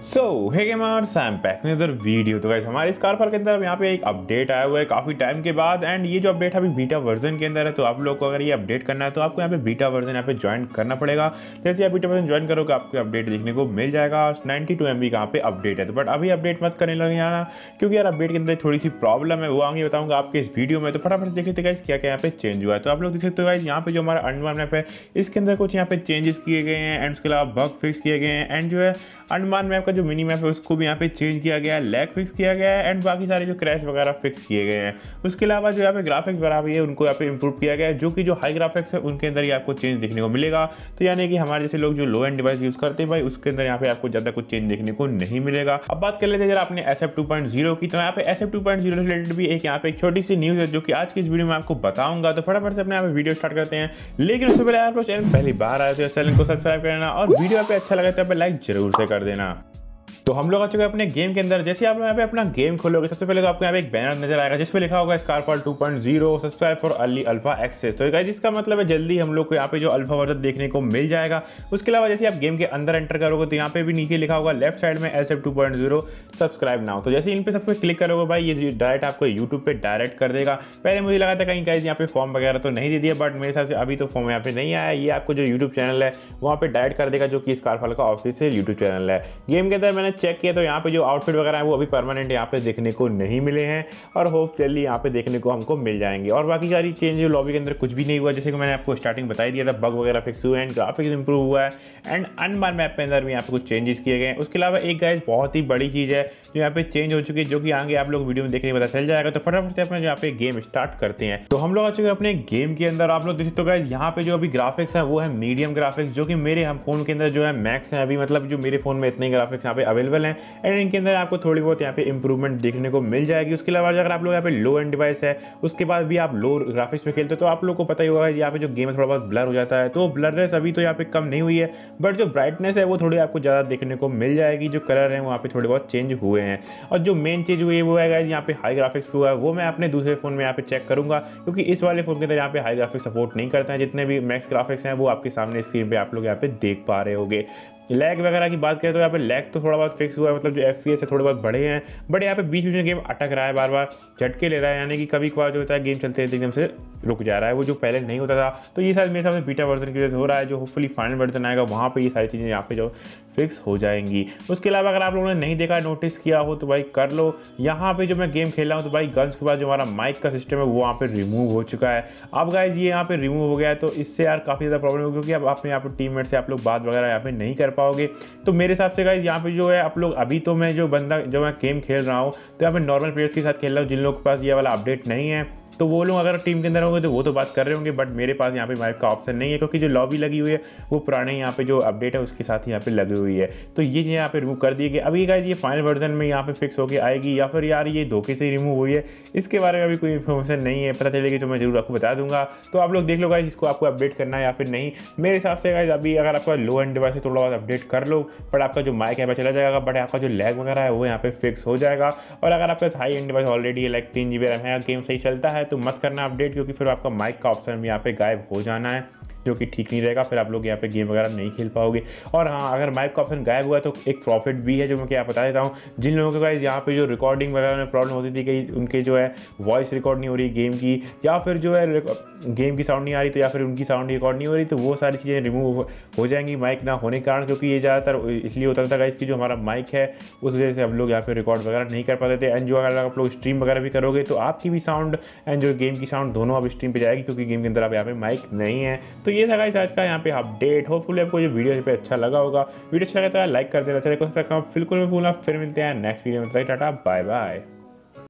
हे gamer Sam pack में इधर video. तो गाइस हमारे स्कारफार के अंदर यहाँ पे एक अपडेट आया हुआ है काफ़ी टाइम के बाद। एंड ये जो अपडेट अभी बीटा वर्जन के अंदर है, तो आप लोग को अगर ये अपडेट करना है तो आपको यहाँ पे बीटा वर्जन यहाँ पे ज्वाइन करना पड़ेगा। जैसे आप बीटा वर्जन ज्वाइन करोगे आपको अपडेट देखने को मिल जाएगा। 92 MB का यहाँ पे अपडेट है, तो बट अभी अपडेट मत करने लगे जाना, क्योंकि यार अपडेट के अंदर थोड़ी सी प्रॉब्लम है, वो आगे बताऊंगा आपके इस वीडियो में। तो फटाफट देख लेते गाइस क्या क्या यहाँ पे चेंज हुआ है। तो आप लोग देख सकते हो गाइस यहाँ पे जो हमारा अंडमान मैप है इसके अंदर कुछ यहाँ पे चेंजेस किए गए हैं। एंड उसके अलावा बग फिक्स किए गए हैं। एंड जो है अंडमान मैप का जो मिनी मैप है उसको भी यहाँ पे चेंज किया गया है, लैग फिक्स किया गया है। एंड बाकी सारे जो क्रैश वगैरह फिक्स किए गए हैं। उसके अलावा जो यहाँ पे ग्राफिक्स वगैरह भी है उनको यहाँ पे इंप्रूव किया गया है, जो कि जो हाई ग्राफिक्स है उनके अंदर ही आपको चेंज देखने को मिलेगा। तो यानी कि हमारे जैसे लोग जो लो एंड डिवाइस यूज करते हैं भाई, उसके अंदर यहाँ पे आपको ज्यादा कुछ चेंज देखने को नहीं मिलेगा। अब बात कर लेते हैं जरा आपने SF 2.0 की। तो यहाँ पे SF 2.0 से रिलेटेड भी एक यहाँ पे एक छोटी सी न्यूज है, जो कि आज की इस वीडियो में आपको बताऊंगा। तो फटाफट से अपने यहाँ पे वीडियो स्टार्ट करते हैं। लेकिन उससे पहले यार चैनल पहली बार आए तो चैनल को सब्सक्राइब करना, और वीडियो पे अच्छा लगे तो लाइक जरूर से कर देना। तो हम लोग आ चुके हैं अपने गेम के अंदर। जैसे आप लोग यहाँ पे अपना गेम खोलोगे, सबसे पहले तो आपको यहाँ पे एक बैनर नजर आएगा जिसपे लिखा होगा Scarfall 2.0 subscribe for early alpha access. तो गाइस इसका मतलब है जल्दी हम लोग को यहाँ पे जो अल्फा वर्जन देखने को मिल जाएगा। उसके अलावा जैसे आप गेम के अंदर एंटर करोगे तो यहाँ पे भी नीचे लिखा होगा लेफ्ट साइड में SF 2.0 सब्सक्राइब नाउ। तो जैसे इन पे सब पे क्लिक करोगे भाई, ये डायरेक्ट आपको यूट्यूब पे डायरेक्ट कर देगा। पहले मुझे लगा था कहीं गाइस यहाँ पे फॉर्म वगैरह तो नहीं दे दिया, बट मेरे हिसाब से अभी तो फॉर्म यहाँ पे नहीं आया। ये आपको जो यूट्यूब चैनल है वहाँ पे डायरेक्ट कर देगा, जो कि स्कारफॉल का ऑफिशियल यूट्यूब चैनल है। गेम के अंदर मैंने चेक किया तो यहाँ पे जो आउटफिट वगैरह है वो अभी परमानेंट यहाँ पे देखने को नहीं मिले हैं, और होप जल्दी यहाँ पे देखने को हमको मिल जाएंगे। और बाकी सारी चेंज लॉबी के अंदर कुछ भी नहीं हुआ, जैसे कि मैंने आपको स्टार्टिंग बता दिया था। बग वगैरह फिक्स हुए हैं, ग्राफिक्स इंप्रूव हुआ है। एंड अनबार मैप के अंदर भी यहाँ पे कुछ चेंजेस किए गए हैं। उसके अलावा एक गाइस बहुत ही बड़ी चीज है जो यहाँ पे चेंज हो चुकी है, जो कि आगे आप लोग वीडियो में देखने पता चल जाएगा। तो फटाफट से अपने यहाँ पे गेम स्टार्ट करते हैं। तो हम लोग आ चुके हैं अपने गेम के अंदर। आप लोग देख सकते हो गाइस यहाँ पे जो अभी ग्राफिक्स है वो है मीडियम ग्राफिक्स, जो कि मेरे हम फोन के अंदर जो है मैक्स है अभी, मतलब जो मेरे फोन में इतने ग्राफिक्स यहाँ पे अवेलेबल हैं। एंड इनके अंदर आपको थोड़ी बहुत यहाँ पे इंप्रूवमेंट देखने को मिल जाएगी। उसके अलावा अगर आप लोग यहाँ पे लो एंड डिवाइस है उसके बाद भी आप लो ग्राफिक्स में खेलते हो तो आप लोग को पता ही होगा यहाँ पे जो गेम है थोड़ा बहुत ब्लर हो जाता है। तो ब्लरनेस अभी तो यहाँ पे कम नहीं हुई है, बट जो ब्राइटनेस है वो थोड़ी आपको ज़्यादा देखने को मिल जाएगी। जो कलर है वहाँ पे थोड़े बहुत चेंज हुए हैं। और जो मेन चीज़ हुई है वो है गाइस यहाँ पे हाई ग्राफिक्स हुआ है, वो मैं अपने दूसरे फोन में यहाँ पे चेक करूंगा, क्योंकि इस वाले फोन के अंदर यहाँ पे हाई ग्राफिक्स सपोर्ट नहीं करता है। जितने भी मैक्स ग्राफिक्स हैं वो आपके सामने स्क्रीन पे आप लोग यहाँ पे देख पा रहे होंगे। लैग वगैरह की बात करें तो यहाँ पे लैग तो थोड़ा बहुत फिक्स हुआ है, मतलब जो FPS है थोड़े बहुत बढ़े हैं, बट यहाँ पे बीच बीच में गेम अटक रहा है, बार बार झटके ले रहा है। यानी कि कभी कभार जो होता है गेम चलते एकदम से रुक जा रहा है, वो जो पहले नहीं होता था। तो ये शायद मेरे हिसाब से बीटा वर्जन की वजह से हो रहा है। जो होपफुली फाइनल वर्जन आएगा वहाँ पे ये सारी चीज़ें यहाँ पे जो फिक्स हो जाएंगी। उसके अलावा अगर आप लोगों ने नहीं देखा, नोटिस किया हो तो भाई कर लो। यहाँ पे जो मैं गेम खेल रहा हूँ तो भाई गन्स के बाद जो हमारा माइक का सिस्टम है वो वहाँ पे रिमूव हो चुका है। अब गाइज ये यहाँ पे रिमूव हो गया है, तो इससे यार काफ़ी ज़्यादा प्रॉब्लम होगी, क्योंकि अब आप यहाँ पे टीममेट से आप लोग बात वगैरह यहाँ पे नहीं कर पाओगे। तो मेरे हिसाब से गाइज यहाँ पे जो है आप लोग अभी तो मैं जो मैं गेम खेल रहा हूँ तो यहाँ पे नॉर्मल प्लेयर्स के साथ खेल रहा हूँ, जिन लोगों के पास ये वाला अपडेट नहीं है। तो वो लोग अगर टीम के अंदर होंगे तो वो तो बात कर रहे होंगे, बट मेरे पास यहाँ पे माइक का ऑप्शन नहीं है, क्योंकि जो लॉबी लगी हुई है वो पुराने यहाँ पे जो अपडेट है उसके साथ ही यहाँ पे लगी हुई है। तो ये चीज़ यहाँ पे रिमूव कर दी गई। अभी गाइस ये फाइनल वर्जन में यहाँ पे फिक्स होकर आएगी, या फिर यार ये धोखे से रिमूव हुई है, इसके बारे में अभी कोई इन्फॉर्मेशन नहीं है। पता चलेगी तो मैं जरूर आपको बता दूंगा। तो आप लोग देख लो गाइस इसको आपको अपडेट करना है या फिर नहीं। मेरे हिसाब से गाइस अभी अगर आपका लो एंड डिवाइस है थोड़ा बहुत अपडेट कर लो, बट आपका जो माइक है चला जाएगा, बट आपका जो लैग वगैरह है वो यहाँ पे फिक्स हो जाएगा। और अगर आपका high end device already like 3 GB RAM है, गेम सही चलता है तो मत करना अपडेट, क्योंकि फिर आपका माइक का ऑप्शन भी यहाँ पे गायब हो जाना है, जो कि ठीक नहीं रहेगा। फिर आप लोग यहाँ पे गेम वगैरह नहीं खेल पाओगे। और हाँ, अगर माइक का ऑप्शन गायब हुआ तो एक प्रॉफिट भी है, जो मैं क्या बता देता हूँ। जिन लोगों के पास यहाँ पे जो रिकॉर्डिंग वगैरह में प्रॉब्लम होती थी कि उनके जो है वॉइस रिकॉर्ड नहीं हो रही गेम की, या फिर जो है गेम की साउंड नहीं आ रही, तो या फिर उनकी साउंड रिकॉर्ड नहीं हो रही, तो वो सारी चीज़ें रिमूव हो जाएंगी माइक ना होने के कारण। क्योंकि ये ज़्यादातर इसलिए होता था गाइस कि जो हमारा माइक है उस वजह से हम लोग यहाँ पे रिकॉर्ड वगैरह नहीं कर पाते थे। एंड जो अगर आप लोग स्ट्रीम वगैरह भी करोगे तो आपकी भी साउंड एंड जो गेम की साउंड दोनों अब स्ट्रीम पे जाएगी, क्योंकि गेम के अंदर अब यहाँ पे माइक नहीं है। तो ये था गाइस आज का यहाँ पे अपडेट। होपफुली आपको ये वीडियो पे अच्छा लगा होगा। वीडियो अच्छा लगा तो लाइक कर देना, चैनल को सब्सक्राइब बिल्कुल भी भूलना। फिर मिलते हैं नेक्स्ट वीडियो में। Tata bye bye.